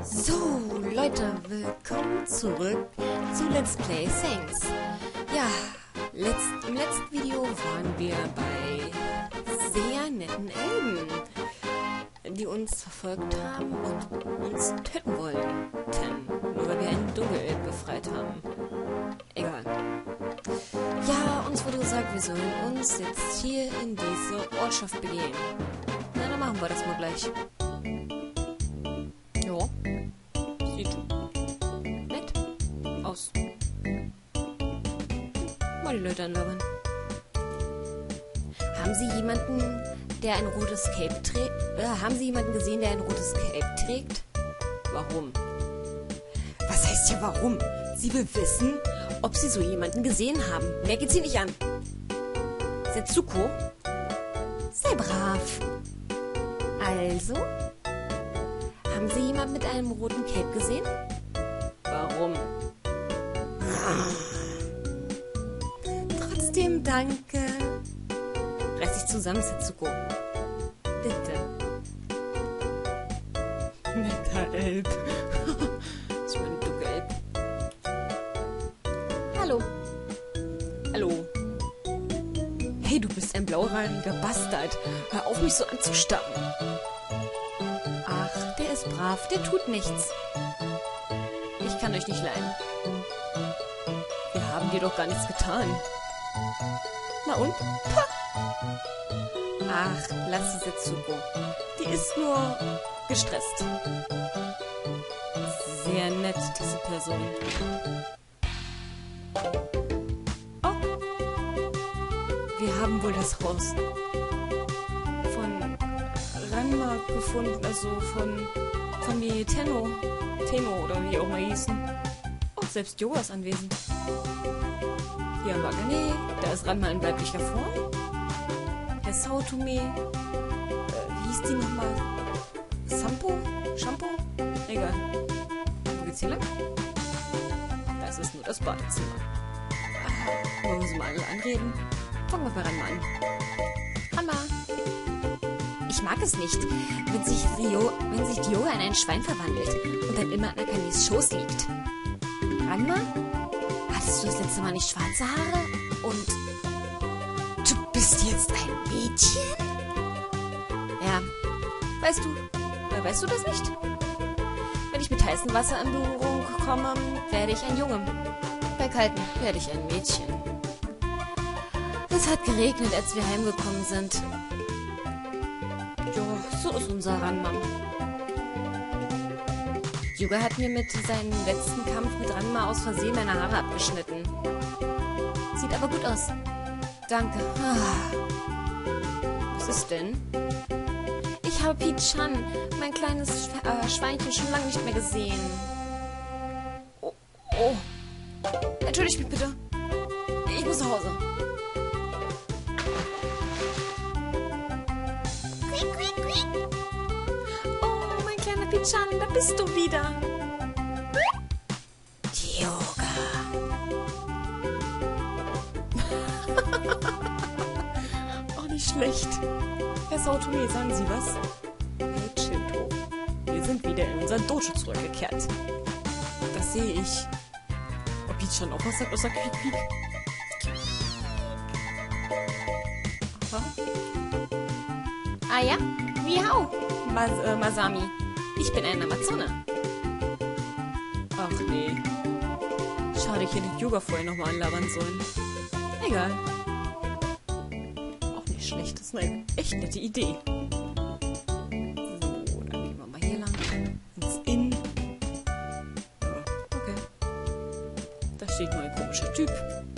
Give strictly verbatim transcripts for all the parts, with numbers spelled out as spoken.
So, Leute, willkommen zurück zu Let's Play Saints. Ja, letzt, im letzten Video waren wir bei sehr netten Elben, die uns verfolgt haben und uns töten wollten. Nur weil wir einen Dunkelelb befreit haben. Egal. Ja, uns wurde gesagt, wir sollen uns jetzt hier in diese Ortschaft begeben. Na, dann machen wir das mal gleich. Jo. Sieht nett aus. Mal die Leute anlabern. Haben Sie jemanden, der ein rotes Cape trägt? Äh, haben Sie jemanden gesehen, der ein rotes Cape trägt? Warum? Was heißt hier warum? Sie will wissen, ob Sie so jemanden gesehen haben. Mehr geht Sie nicht an. Setsuko? Sei brav. Also? Haben Sie jemanden mit einem roten Cape gesehen? Warum? Trotzdem danke. Reiß dich zusammen, Setsuko. Bitte. Netter Elb. So ein Dunkelelb. Hallo. Hallo. Hey, du bist ein blauhaariger Bastard. Hör auf, mich so anzustarren. Ach, der ist brav, der tut nichts. Ich kann euch nicht leiden. Wir haben dir doch gar nichts getan. Na und? Pah! Ach, lass sie Setsuko. Die ist nur gestresst. Sehr nett, diese Person. Oh. Wir haben wohl das Haus von Ranma gefunden, also von Familie Tenno. Tenno oder wie auch mal hießen. Oh, selbst Yoga ist anwesend. Hier haben wir Agane, da ist Ranma in weiblicher Form. Herr Saotome, äh, wie hieß die nochmal? Sampo? Shampoo? Egal. Wo geht's hier lang? Das ist nur das Badezimmer. Ah, wollen wir sie mal alle anreden? Fangen wir bei Ranma an. Ranma! Ich mag es nicht, wenn sich, Rio, wenn sich Yoga in ein Schwein verwandelt und dann immer an Akanes Schoß liegt. Ranma? Hattest du das letzte Mal nicht schwarze Haare? Und du bist jetzt ein Mädchen? Ja. Weißt du, äh, weißt du das nicht? Wenn ich mit heißem Wasser in Berührung komme, werde ich ein Junge. Bei kaltem werde ich ein Mädchen. Es hat geregnet, als wir heimgekommen sind. Jo, so ist unser Ranma. Yuga hat mir mit seinem letzten Kampf mit Ranma aus Versehen meine Haare abgeschnitten. Sieht aber gut aus. Danke. Ah. Was ist denn? Ich habe Pete-chan, mein kleines Sch äh, Schweinchen, schon lange nicht mehr gesehen. Oh, oh. Entschuldigt mich bitte. Ich muss nach Hause. Quiek, quiek, quiek. Oh, mein kleiner Pete-chan, da bist du wieder. Yoga. Oh, nicht schlecht. Herr Saotome, sagen Sie was? Hey, Shinto. Wir sind wieder in unser Dojo zurückgekehrt. Das sehe ich. Ob jetzt schon auch was sagt, außer Quiek, Quiek? Aha. Ah ja? Miau. Mas äh, Masami. Ich bin ein Amazone. Ach nee. Schade, ich hätte Yoga vorher nochmal anlabern sollen. Egal. Auch nicht schlecht. Das ist eine echt nette Idee. So, dann gehen wir mal hier lang. Ins Inn. Ja, okay. Da steht nur ein komischer Typ.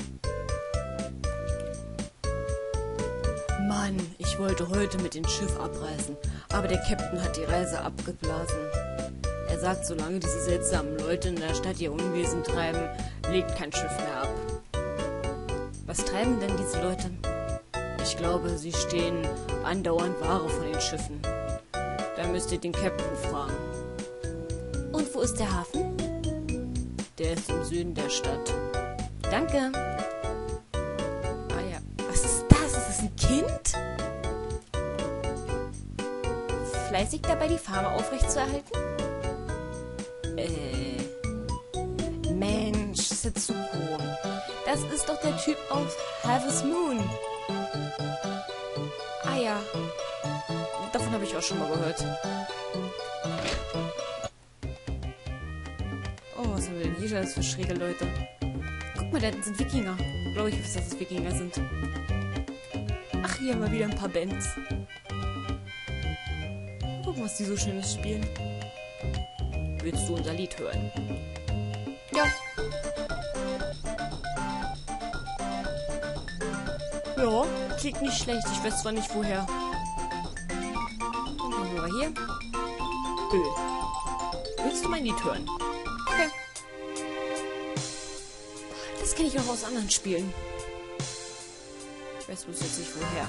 Mann, ich wollte heute mit dem Schiff abreisen, aber der Captain hat die Reise abgeblasen. Er sagt, solange diese seltsamen Leute in der Stadt ihr Unwesen treiben, legt kein Schiff mehr ab. Was treiben denn diese Leute? Ich glaube, sie stehen andauernd Ware von den Schiffen. Da müsst ihr den Captain fragen. Und wo ist der Hafen? Der ist im Süden der Stadt. Danke. Ah ja, was ist das? Ist das ein Kind? Fleißig dabei, die Farbe aufrechtzuerhalten? Setsuko. Das ist doch der Typ aus Harvest Moon. Ah ja. Davon habe ich auch schon mal gehört. Oh, was haben wir denn hier alles für schräge Leute? Guck mal, da sind Wikinger. Glaube ich, dass das Wikinger sind. Ach, hier haben wir wieder ein paar Bands. Gucken, was die so Schönes spielen. Willst du unser Lied hören? Ja. Ja, klingt nicht schlecht. Ich weiß zwar nicht, woher. Dann gehen wir mal hier. Öl. Willst du mein Lied hören? Okay. Das kenne ich auch aus anderen Spielen. Ich weiß bloß jetzt nicht, woher.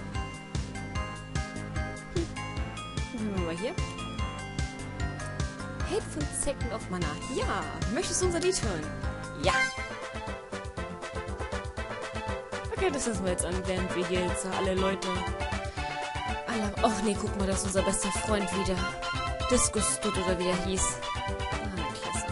Hm. Dann gehen wir mal hier. Hateful Second of Mana. Ja, möchtest du unser Lied hören? Ja. Okay, das lassen wir jetzt an, während wir hier jetzt alle Leute... Alle... Och nee, guck mal, das ist unser bester Freund wieder. Discus Dutt oder wie der hieß. Ah, klasse.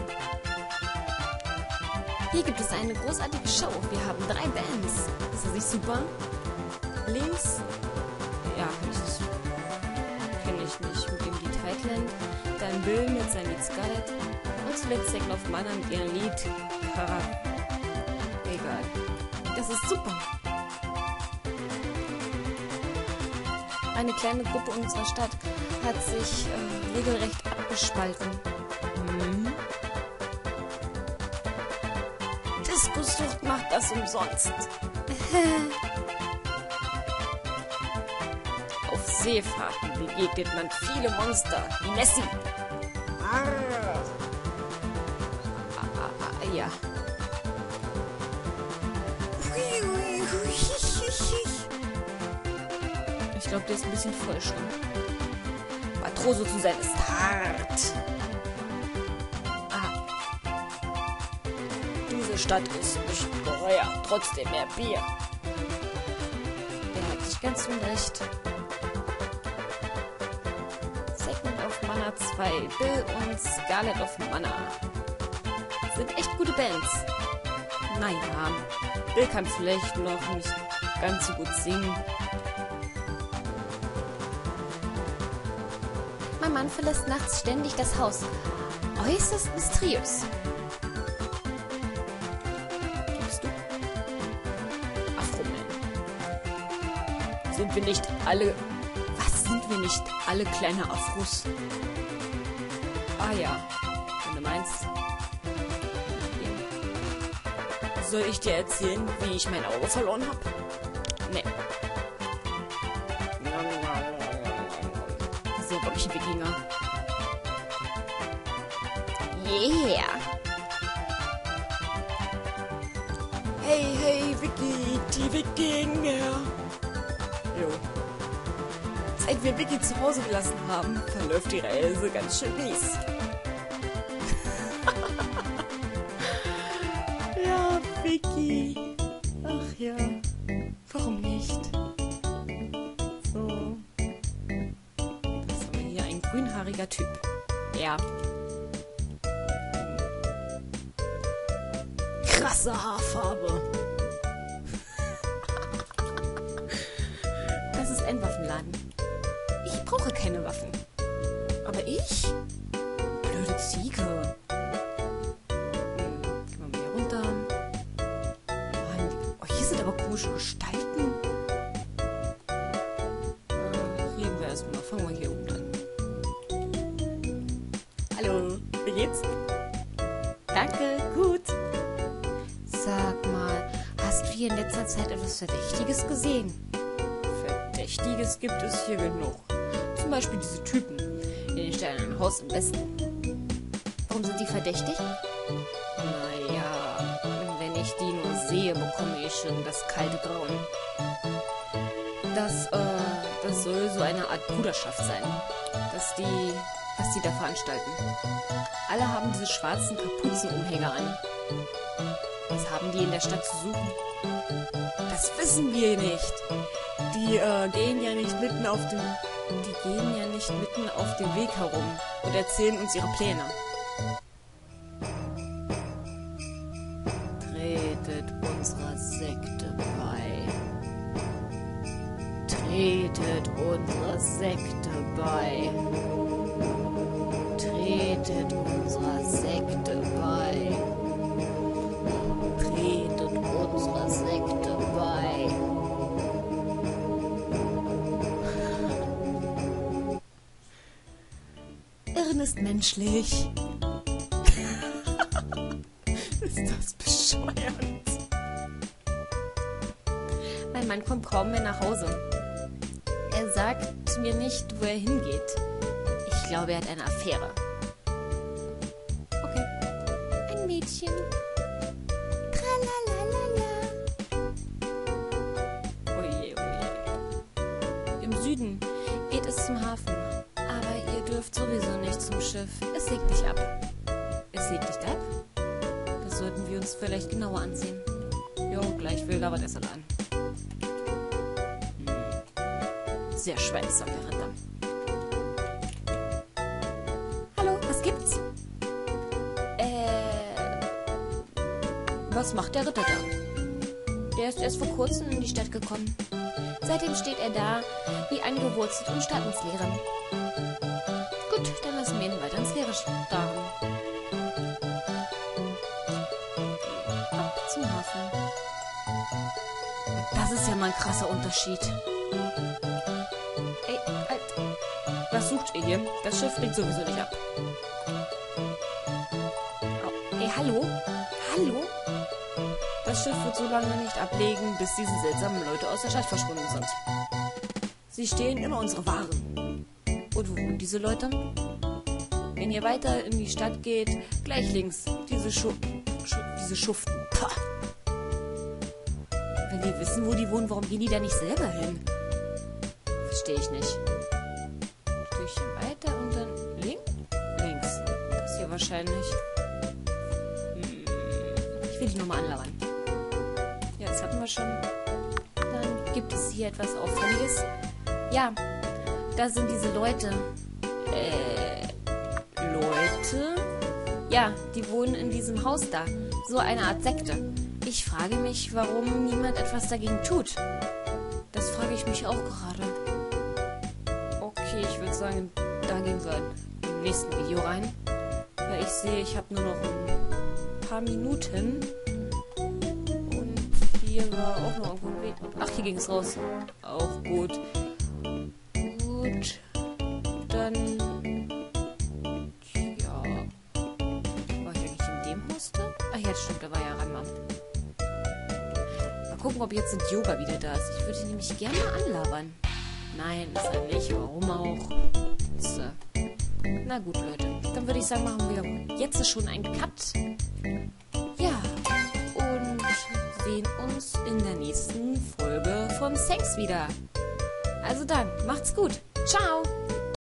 Hier gibt es eine großartige Show. Wir haben drei Bands. Ist das nicht super? Links... Ja, das kenne ich nicht. Mit dem Lied Heightland. Dann Bill mit seinem Lied Scarlet. Und zuletzt Second of Mana mit ihrem Lied Kara... Egal. Das ist super. Eine kleine Gruppe unserer Stadt hat sich äh, regelrecht abgespalten. Hm. Diskussucht macht das umsonst. Auf Seefahrten begegnet man viele Monster, wie Nessie. Ah, ah, ah, ja. Ich glaube, der ist ein bisschen voll schon. Matrose zu sein ist hart. Ah. Diese Stadt ist nicht teuer, trotzdem mehr Bier. Der hat sich ganz unrecht. Second of Mana zwei, Bill und Scarlet of Mana. Sind echt gute Bands. Naja, Bill kann vielleicht noch nicht ganz so gut singen. Mein Mann verlässt nachts ständig das Haus. Äußerst mysteriös. Bist du? Afro-Man. Sind wir nicht alle... Was, sind wir nicht alle kleine Afros? Ah ja, wenn du meinst. Soll ich dir erzählen, wie ich mein Auge verloren habe? Nee. So, glaube ich, ein Wikinger. Yeah! Hey, hey, Vicky, die Wikinger! Jo. Seit wir Vicky zu Hause gelassen haben, verläuft die Reise ganz schön mies. Ja, Vicky. Ach ja. Warum nicht? So. Das haben wir hier, ein grünhaariger Typ. Ja. Krasse Haarfarbe. Das ist ein Waffenladen. Ich brauche keine Waffen. Aber ich? Blöde Ziege. Hm, gehen wir mal hier runter. Mann, oh, hier sind aber komische Gestalten. Äh, reden wir erstmal. Fangen wir hier oben an. Hallo, wie geht's? Danke, gut. Sag mal, hast du hier in letzter Zeit etwas Verdächtiges gesehen? Verdächtiges gibt es hier genug. Zum Beispiel diese Typen in den steinernen Haus im Westen. Warum sind die verdächtig? Naja, wenn ich die nur sehe, bekomme ich schon das kalte Grauen. Das, äh, das soll so eine Art Bruderschaft sein, dass die, was die da veranstalten. Alle haben diese schwarzen Kapuzenumhänger an. Was haben die in der Stadt zu suchen? Das wissen wir nicht. Die äh, gehen ja nicht mitten auf dem, die gehen ja nicht mitten auf dem Weg herum und erzählen uns ihre Pläne. Sekte bei. Tretet unserer Sekte bei. Tretet unserer Sekte bei. Tretet unserer Sekte bei. Irren ist menschlich. Ist das bescheuert? Mein Mann kommt kaum mehr nach Hause. Er sagt mir nicht, wo er hingeht. Ich glaube, er hat eine Affäre. Okay. Ein Mädchen. Tralalalala. Oje, oje. Im Süden geht es zum Hafen. Aber ihr dürft sowieso nicht zum Schiff. Es legt nicht ab. Es legt nicht ab? Das sollten wir uns vielleicht genauer ansehen. Jo, gleich will da was essen an. Sehr schweigsam, der Ritter. Hallo, was gibt's? Äh, was macht der Ritter da? Der ist erst vor kurzem in die Stadt gekommen. Seitdem steht er da, wie eingewurzelt und starrt ins Leere. Gut, dann lassen wir ihn weiter ins Leere starren. Ab zum Hafen. Das ist ja mal ein krasser Unterschied. Ey, halt. Was sucht ihr hier? Das Schiff fliegt sowieso nicht ab. Oh. Ey, hallo? Hallo? Das Schiff wird so lange nicht ablegen, bis diese seltsamen Leute aus der Stadt verschwunden sind. Sie stehlen immer unsere Waren. Und wo wohnen diese Leute? Wenn ihr weiter in die Stadt geht, gleich links. Diese Schu... Schu diese Schuften. Pah. Wenn die wissen, wo die wohnen, warum gehen die da nicht selber hin? Verstehe ich nicht. Ein Stückchen weiter und dann link? Links. Das hier wahrscheinlich. Hm. Ich will die Nummer anlauern. Ja, das hatten wir schon. Dann gibt es hier etwas Auffälliges. Ja, da sind diese Leute. Äh, Leute? Ja, die wohnen in diesem Haus da. So eine Art Sekte. Ich frage mich, warum niemand etwas dagegen tut. Das frage ich mich auch gerade. Okay, ich würde sagen, da gehen wir im nächsten Video rein. Weil ich sehe, ich habe nur noch ein paar Minuten. Und hier war auch noch irgendwo ein Weg. Ach, hier ging es raus. Auch gut. Gut. Dann... Ja... War ich eigentlich in dem Haus da? Ach ja, stimmt, da war ja Ranma. Mal gucken, ob jetzt ein Yoga wieder da ist. Ich würde ihn nämlich gerne mal anlabern. Nein, ist er nicht. Warum auch? So. Na gut, Leute. Dann würde ich sagen, machen wir jetzt schon einen Cut. Ja. Und sehen uns in der nächsten Folge von Sex wieder. Also dann, macht's gut. Ciao.